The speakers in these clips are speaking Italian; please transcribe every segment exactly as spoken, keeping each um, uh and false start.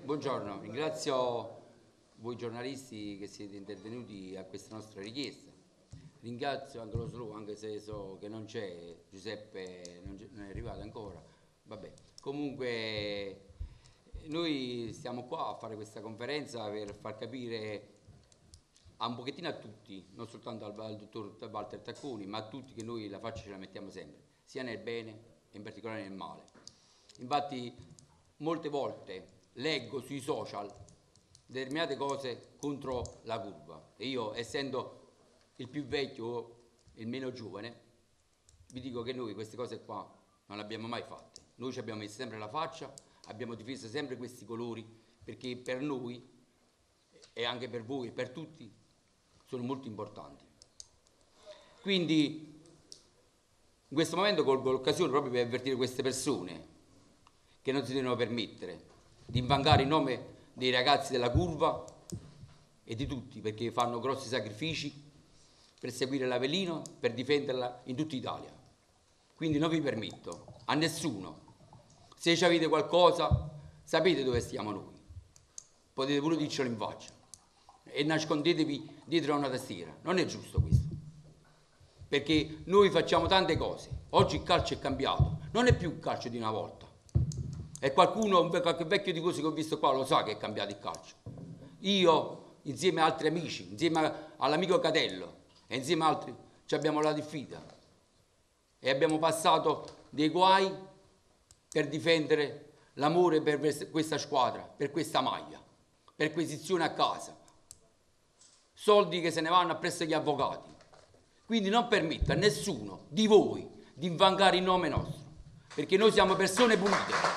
buongiorno, ringrazio voi giornalisti che siete intervenuti a questa nostra richiesta. Ringrazio anche lo S L U, anche se so che non c'è, Giuseppe non, non è arrivato ancora. Vabbè, comunque noi stiamo qua a fare questa conferenza per far capire a un pochettino a tutti, non soltanto al, al dottor Walter Tacconi, ma a tutti, che noi la faccia ce la mettiamo sempre, sia nel bene e in particolare nel male. Infatti molte volte leggo sui social determinate cose contro la curva e io, essendo il più vecchio o il meno giovane, vi dico che noi queste cose qua non le abbiamo mai fatte. Noi ci abbiamo messo sempre la faccia, abbiamo difeso sempre questi colori, perché per noi e anche per voi e per tutti sono molto importanti. Quindi in questo momento colgo l'occasione proprio per avvertire queste persone che non si devono permettere di invangare il nome dei ragazzi della curva e di tutti, perché fanno grossi sacrifici per seguire l'Avellino, per difenderla in tutta Italia. Quindi non vi permetto a nessuno, se ci avete qualcosa sapete dove stiamo noi, potete pure dircelo in faccia e nascondetevi dietro a una tastiera. Non è giusto questo, perché noi facciamo tante cose. Oggi il calcio è cambiato, non è più il calcio di una volta. E qualcuno, qualche vecchio tifoso che ho visto qua lo sa che è cambiato il calcio. Io, insieme a altri amici, insieme all'amico Catello e insieme a altri, ci abbiamo la diffida e abbiamo passato dei guai per difendere l'amore per questa squadra, per questa maglia, perquisizione a casa, soldi che se ne vanno appresso agli avvocati. Quindi non permetto a nessuno di voi di invangare il nome nostro, perché noi siamo persone pulite.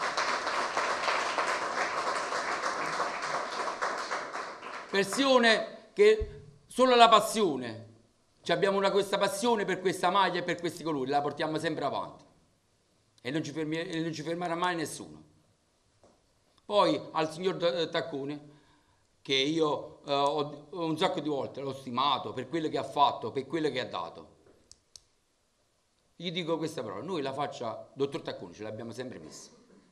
Persone che solo la passione, cioè abbiamo una, questa passione per questa maglia e per questi colori, la portiamo sempre avanti e non ci, fermi, e non ci fermerà mai nessuno. Poi al signor Tacconi, che io eh, ho, ho un sacco di volte l'ho stimato per quello che ha fatto, per quello che ha dato, gli dico questa parola: noi la faccia, dottor Tacconi, ce l'abbiamo sempre messa,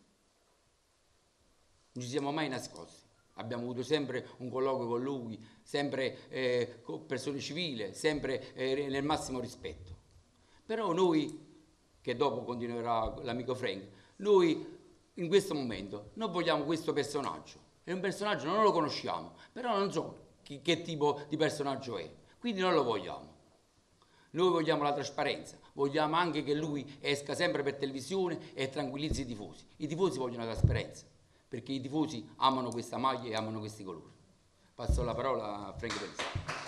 non ci siamo mai nascosti. Abbiamo avuto sempre un colloquio con lui, sempre eh, con persone civili, sempre eh, nel massimo rispetto. Però noi, che dopo continuerà l'amico Frank, noi in questo momento non vogliamo questo personaggio. È un personaggio, non lo conosciamo, però non so chi, che tipo di personaggio è, quindi non lo vogliamo. Noi vogliamo la trasparenza, vogliamo anche che lui esca sempre per televisione e tranquillizzi i tifosi. I tifosi vogliono la trasparenza, perché i tifosi amano questa maglia e amano questi colori. Passo la parola a Frank Pelizzi.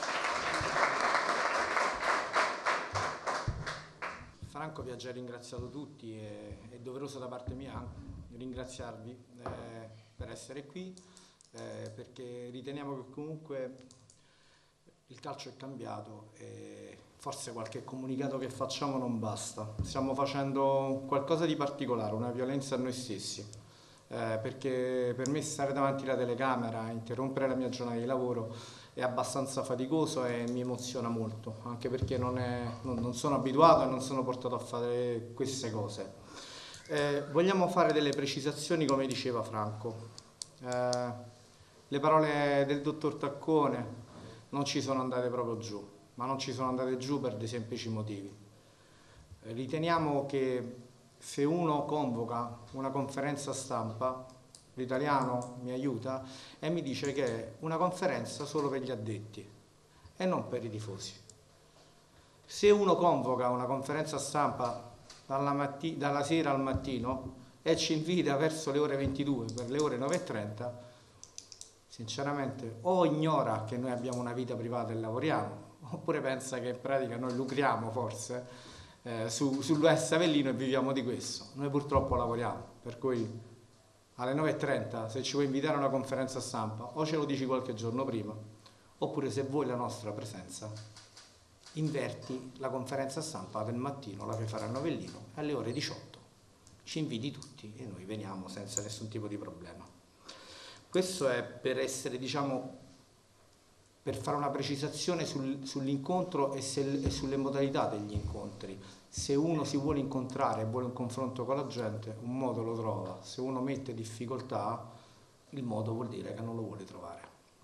Franco, vi ha già ringraziato tutti e è doveroso da parte mia ringraziarvi eh, per essere qui, eh, perché riteniamo che comunque il calcio è cambiato e forse qualche comunicato che facciamo non basta. Stiamo facendo qualcosa di particolare, una violenza a noi stessi. Eh, perché per me stare davanti alla telecamera, interrompere la mia giornata di lavoro è abbastanza faticoso e mi emoziona molto, anche perché non, è, non, non sono abituato e non sono portato a fare queste cose. Eh, vogliamo fare delle precisazioni, come diceva Franco. Eh, le parole del dottor Taccone non ci sono andate proprio giù, ma non ci sono andate giù per dei semplici motivi. Eh, riteniamo che se uno convoca una conferenza stampa, l'italiano mi aiuta e mi dice che è una conferenza solo per gli addetti e non per i tifosi. Se uno convoca una conferenza stampa dalla, matti- dalla sera al mattino e ci invita verso le ore ventidue per le ore nove e trenta, sinceramente o ignora che noi abbiamo una vita privata e lavoriamo, oppure pensa che in pratica noi lucriamo forse Eh, su, sull'U S Avellino e viviamo di questo. Noi purtroppo lavoriamo, per cui alle nove e trenta se ci vuoi invitare a una conferenza stampa o ce lo dici qualche giorno prima, oppure se vuoi la nostra presenza inverti la conferenza stampa del mattino, la fai fare a Avellino, alle ore diciotto ci inviti tutti e noi veniamo senza nessun tipo di problema. Questo è per essere, diciamo, per fare una precisazione sul, sull'incontro e, e sulle modalità degli incontri. Se uno si vuole incontrare e vuole un confronto con la gente, un modo lo trova. Se uno mette difficoltà, il modo vuol dire che non lo vuole trovare.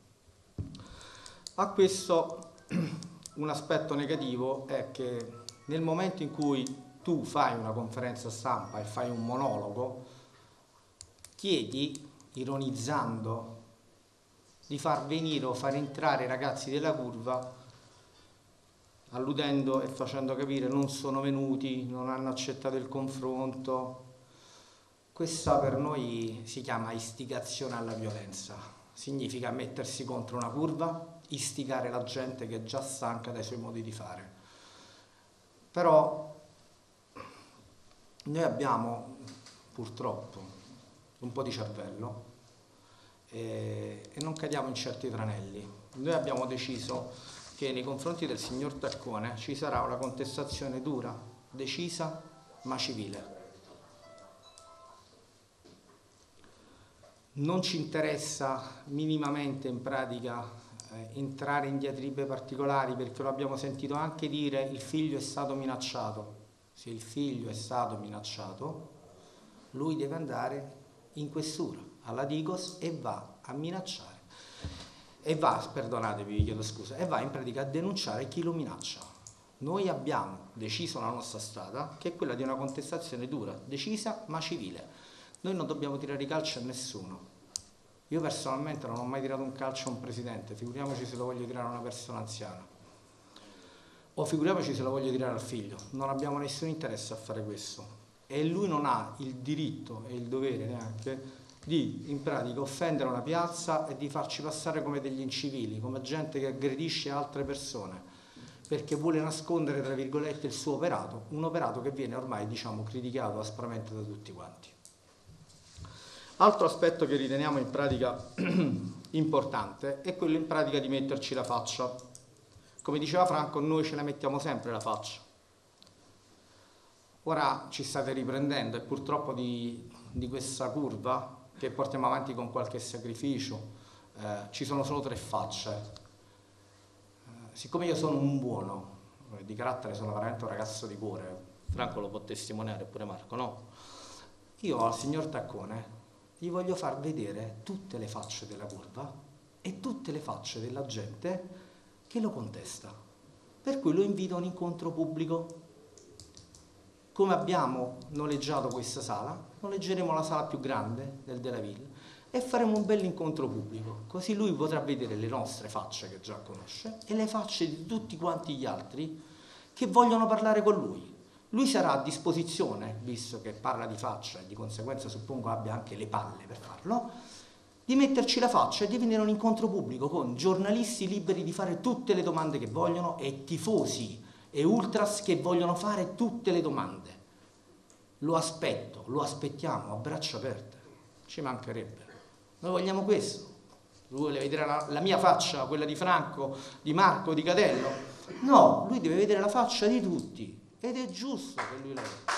A questo un aspetto negativo è che nel momento in cui tu fai una conferenza stampa e fai un monologo, chiedi, ironizzando, di far venire o far entrare i ragazzi della curva, alludendo e facendo capire non sono venuti, non hanno accettato il confronto. Questa per noi si chiama istigazione alla violenza, significa mettersi contro una curva, istigare la gente che è già stanca dai suoi modi di fare. Però noi abbiamo purtroppo un po' di cervello e, e non cadiamo in certi tranelli. Noi abbiamo deciso che nei confronti del signor Taccone ci sarà una contestazione dura, decisa, ma civile. Non ci interessa minimamente in pratica eh, entrare in diatribe particolari, perché lo abbiamo sentito anche dire il figlio è stato minacciato. Se il figlio è stato minacciato, lui deve andare in questura, alla Digos, e va a minacciare. E va, perdonatevi, vi chiedo scusa, e va in pratica a denunciare chi lo minaccia. Noi abbiamo deciso la nostra strada, che è quella di una contestazione dura, decisa ma civile. Noi non dobbiamo tirare i calci a nessuno. Io personalmente non ho mai tirato un calcio a un presidente, figuriamoci se lo voglio tirare a una persona anziana. O figuriamoci se lo voglio tirare al figlio. Non abbiamo nessun interesse a fare questo. E lui non ha il diritto e il dovere neanche di, in pratica, offendere una piazza e di farci passare come degli incivili, come gente che aggredisce altre persone, perché vuole nascondere, tra virgolette, il suo operato, un operato che viene ormai, diciamo, criticato aspramente da tutti quanti. Altro aspetto che riteniamo in pratica importante è quello in pratica di metterci la faccia. Come diceva Franco, noi ce la mettiamo sempre la faccia. Ora ci state riprendendo e purtroppo di, di questa curva che portiamo avanti con qualche sacrificio, eh, ci sono solo tre facce. Eh, siccome io sono un buono, eh, di carattere sono veramente un ragazzo di cuore, Franco lo può testimoniare, pure Marco, no? Io al signor Taccone gli voglio far vedere tutte le facce della curva e tutte le facce della gente che lo contesta. Per cui lo invito a un incontro pubblico. Come abbiamo noleggiato questa sala, noleggeremo la sala più grande del Della Ville e faremo un bel incontro pubblico, così lui potrà vedere le nostre facce che già conosce e le facce di tutti quanti gli altri che vogliono parlare con lui. Lui sarà a disposizione, visto che parla di faccia e di conseguenza suppongo abbia anche le palle per farlo, di metterci la faccia e di venire a un incontro pubblico con giornalisti liberi di fare tutte le domande che vogliono e tifosi e ultras che vogliono fare tutte le domande. Lo aspetto, lo aspettiamo a braccia aperte, ci mancherebbe. Noi vogliamo questo. Lui vuole vedere la, la mia faccia, quella di Franco, di Marco, di Catello. No, lui deve vedere la faccia di tutti ed è giusto che lui la veda.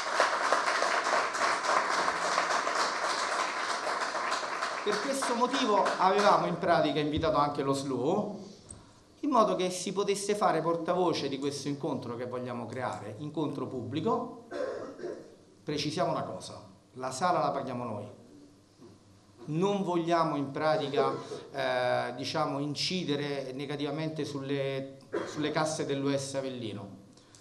Per questo motivo avevamo in pratica invitato anche lo S L U, in modo che si potesse fare portavoce di questo incontro che vogliamo creare, incontro pubblico. Precisiamo una cosa, la sala la paghiamo noi, non vogliamo in pratica eh, diciamo, incidere negativamente sulle, sulle casse dell'U S Avellino.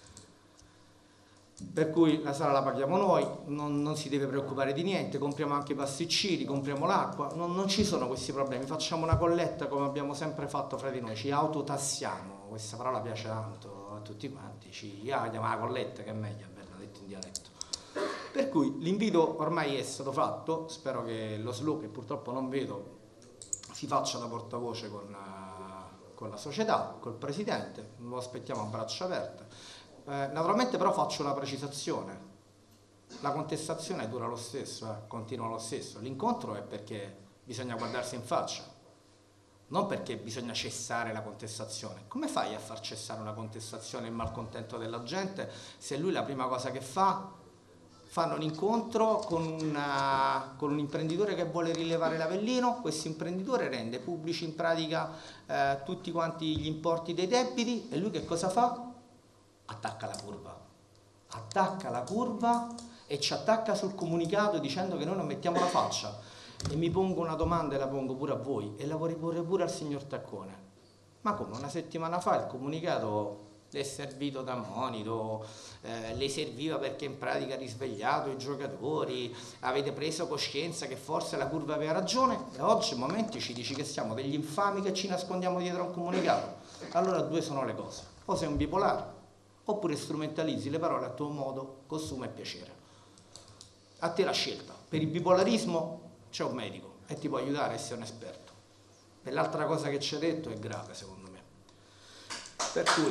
Per cui la sala la paghiamo noi, non, non si deve preoccupare di niente, compriamo anche i pasticcini, compriamo l'acqua, non, non ci sono questi problemi, facciamo una colletta come abbiamo sempre fatto fra di noi, ci autotassiamo, questa parola piace tanto a tutti quanti, ci ah, chiamiamo la colletta che è meglio, è bello detto in dialetto. Per cui l'invito ormai è stato fatto, spero che lo S L U, che purtroppo non vedo, si faccia da portavoce con, uh, con la società, col presidente, lo aspettiamo a braccia aperte. Eh, naturalmente però faccio una precisazione, la contestazione dura lo stesso, eh, continua lo stesso, l'incontro è perché bisogna guardarsi in faccia, non perché bisogna cessare la contestazione. Come fai a far cessare una contestazione e il malcontento della gente se lui la prima cosa che fa, fanno un incontro con, una, con un imprenditore che vuole rilevare l'Avellino, questo imprenditore rende pubblici in pratica eh, tutti quanti gli importi dei debiti e lui che cosa fa? Attacca la curva, attacca la curva e ci attacca sul comunicato dicendo che noi non mettiamo la faccia. E mi pongo una domanda e la pongo pure a voi e la vorrei pure, pure al signor Taccone. Ma come una settimana fa il comunicato le è servito da monito, eh, le serviva perché in pratica ha risvegliato i giocatori, avete preso coscienza che forse la curva aveva ragione e oggi in momenti ci dici che siamo degli infami che ci nascondiamo dietro a un comunicato. Allora due sono le cose, o sei un bipolare oppure strumentalizzi le parole a tuo modo, costume e piacere. A te la scelta. Per il bipolarismo c'è un medico e ti può aiutare a essere un esperto. E l'altra cosa che ci ha detto è grave secondo me. Per cui,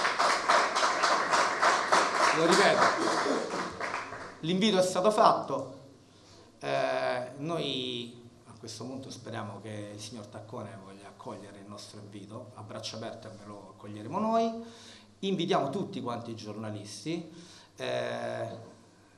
lo ripeto, l'invito è stato fatto, eh, noi a questo punto speriamo che il signor Taccone voglia accogliere il nostro invito, a braccia aperte ve lo accoglieremo noi, invitiamo tutti quanti i giornalisti, eh,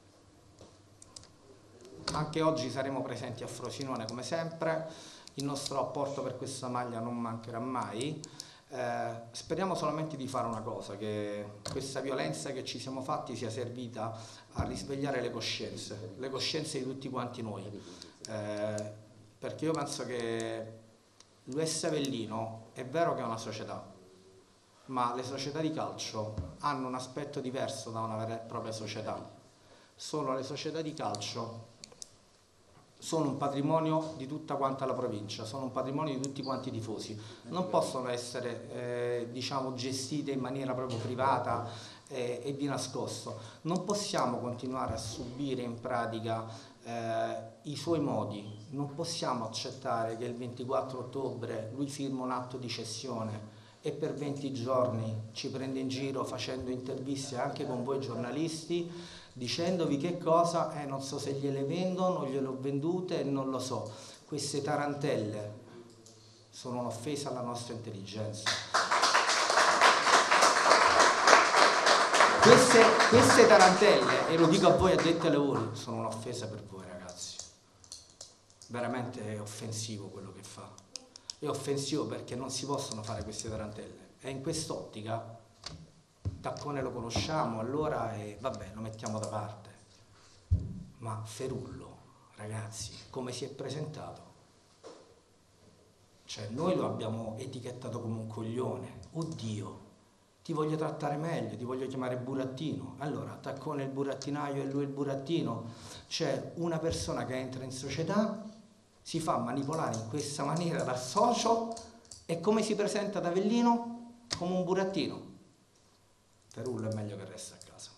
anche oggi saremo presenti a Frosinone come sempre, il nostro apporto per questa maglia non mancherà mai. Eh, speriamo solamente di fare una cosa, che questa violenza che ci siamo fatti sia servita a risvegliare le coscienze, le coscienze di tutti quanti noi, eh, perché io penso che l'U S Avellino è vero che è una società, ma le società di calcio hanno un aspetto diverso da una vera e propria società. Sono le società di calcio sono un patrimonio di tutta quanta la provincia, sono un patrimonio di tutti quanti i tifosi, non possono essere eh, diciamo gestite in maniera proprio privata eh, e di nascosto. Non possiamo continuare a subire in pratica eh, i suoi modi, non possiamo accettare che il ventiquattro ottobre lui firma un atto di cessione e per venti giorni ci prende in giro facendo interviste anche con voi giornalisti, dicendovi che cosa, eh, non so se gliele vendo, non gliele ho vendute, non lo so. Queste tarantelle sono un'offesa alla nostra intelligenza. Queste, queste tarantelle, e lo dico a voi addetti ai lavori, sono un'offesa per voi ragazzi. Veramente è offensivo quello che fa. È offensivo perché non si possono fare queste tarantelle. E in quest'ottica Taccone lo conosciamo, allora e vabbè, lo mettiamo da parte. Ma Ferullo, ragazzi, come si è presentato? Cioè, noi lo abbiamo etichettato come un coglione. Oddio, ti voglio trattare meglio, ti voglio chiamare burattino. Allora, Taccone il burattinaio e lui il burattino. C'è una persona che entra in società, si fa manipolare in questa maniera dal socio e come si presenta ad Avellino? Come un burattino. Ferullo è meglio che resta a casa.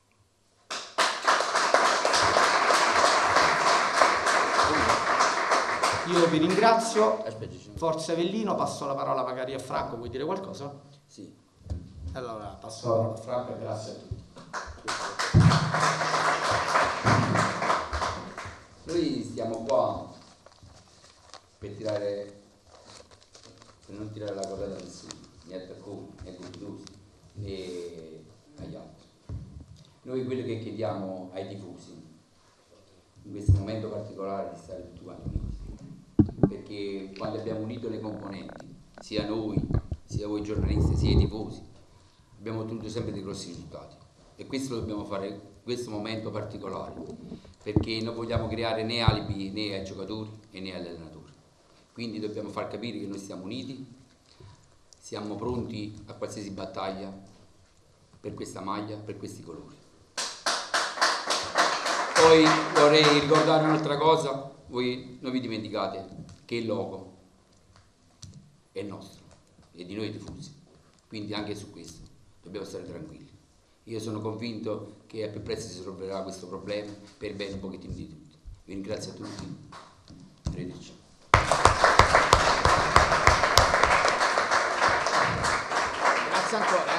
Io vi ringrazio. Forza Avellino, passo la parola magari a Franco, vuoi dire qualcosa? Sì. Allora passo la parola a Franco e grazie a tutti. Noi stiamo qua per tirare, per non tirare la corda da nessuno, né a Taccone, né a Guttusi, né agli altri. Noi quello che chiediamo ai tifosi in questo momento particolare è di stare tutti quanti uniti, perché quando abbiamo unito le componenti, sia noi, sia voi giornalisti, sia i tifosi, abbiamo ottenuto sempre dei grossi risultati e questo lo dobbiamo fare in questo momento particolare, perché non vogliamo creare né alibi né ai giocatori e né agli allenatori, quindi dobbiamo far capire che noi siamo uniti, siamo pronti a qualsiasi battaglia per questa maglia, per questi colori. Poi vorrei ricordare un'altra cosa, voi non vi dimenticate che il logo è nostro, è di noi tifosi, quindi anche su questo dobbiamo stare tranquilli. Io sono convinto che al più presto si risolverà questo problema per il bene un pochettino di tutti. Vi ringrazio a tutti, arrivederci. Grazie ancora.